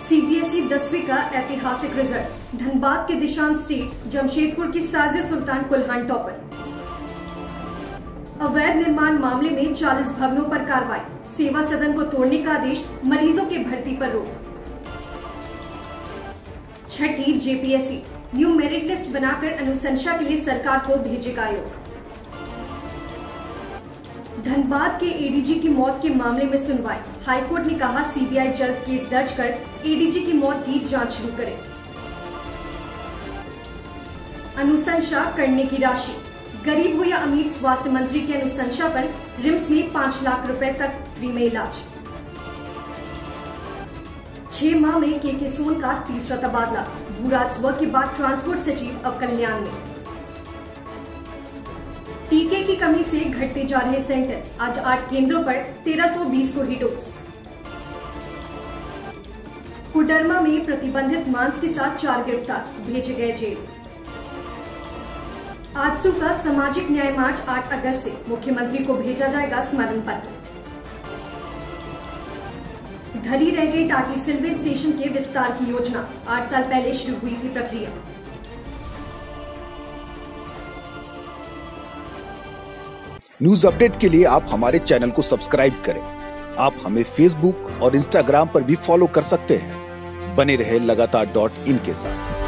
CBSE 10वीं का ऐतिहासिक रिजल्ट, धनबाद के दिशांत स्टेट, जमशेदपुर की साजिद सुल्तान कुल्हान टॉपर। अवैध निर्माण मामले में 40 भवनों पर कार्रवाई, सेवा सदन को तोड़ने का आदेश, मरीजों की भर्ती पर रोक। छठी जेपीएससी न्यू मेरिट लिस्ट बनाकर अनुशंसा के लिए सरकार को भेजेगा आयोग। धनबाद के एडीजी की मौत के मामले में सुनवाई, हाईकोर्ट ने कहा सीबीआई जल्द केस दर्ज कर एडीजी की मौत की जांच शुरू करे। अनुशंसा करने की राशि, गरीब हो या अमीर, स्वास्थ्य मंत्री की अनुशंसा पर रिम्स में 5 लाख रुपए तक फ्री में इलाज। 6 माह में के सोन का तीसरा तबादला, भू राजस्व के बाद ट्रांसपोर्ट सचिव अब कल्याण में। टीके की कमी से घटते जा रहे सेंटर, आज 8 केंद्रों पर 1320 को ही डोज। कोडरमा में प्रतिबंधित मांस के साथ 4 गिरफ्तार, भेजे गए जेल। आजसू का सामाजिक न्याय मार्च 8 अगस्त से, मुख्यमंत्री को भेजा जाएगा स्मरण पत्र। धरी रह गई टाटी सिलवे स्टेशन के विस्तार की योजना, 8 साल पहले शुरू हुई थी प्रक्रिया। न्यूज अपडेट के लिए आप हमारे चैनल को सब्सक्राइब करें। आप हमें फेसबुक और इंस्टाग्राम पर भी फॉलो कर सकते हैं। बने रहे लगातार .in के साथ।